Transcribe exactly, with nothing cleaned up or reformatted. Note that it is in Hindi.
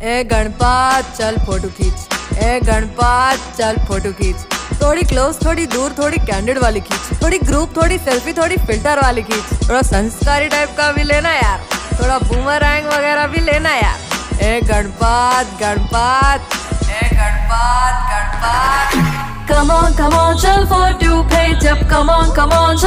ए गणपत चल फोटो खींच, ए गणपत चल फोटो खींच। थोड़ी क्लोज थोड़ी दूर थोड़ी कैंडिड वाली खींच, थोड़ी ग्रुप थोड़ी सेल्फी थोड़ी फिल्टर वाली खींच। थोड़ा संस्कारी टाइप का भी लेना यार, थोड़ा बूमरैंग वगैरह भी लेना यार। ए गणपत गणपत ए Ganpat Ganpat. Come on, come on, चल फोटो खींच अब, come on, come on।